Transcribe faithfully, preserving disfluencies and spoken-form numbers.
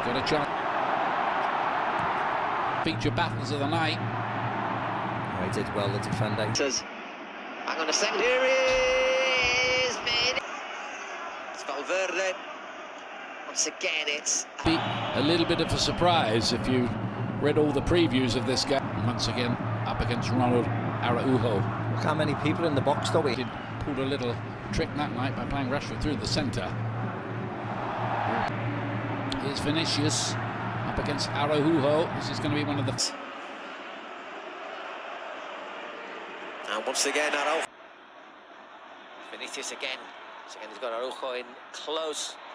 got a chance. Feature battles of the night. Oh, he did well, the defender. Says, hang on a second, here is Vini. It's Valverde. Once again, it's Be a little bit of a surprise if you read all the previews of this game. Once again, up against Ronald Araujo. Look how many people in the box, though. He pulled a little trick that night by playing Rashford through the centre. Here's Vinicius up against Araujo. This is going to be one of the... And once again, Araujo. Vinicius again. Once again, he's got Araujo in close.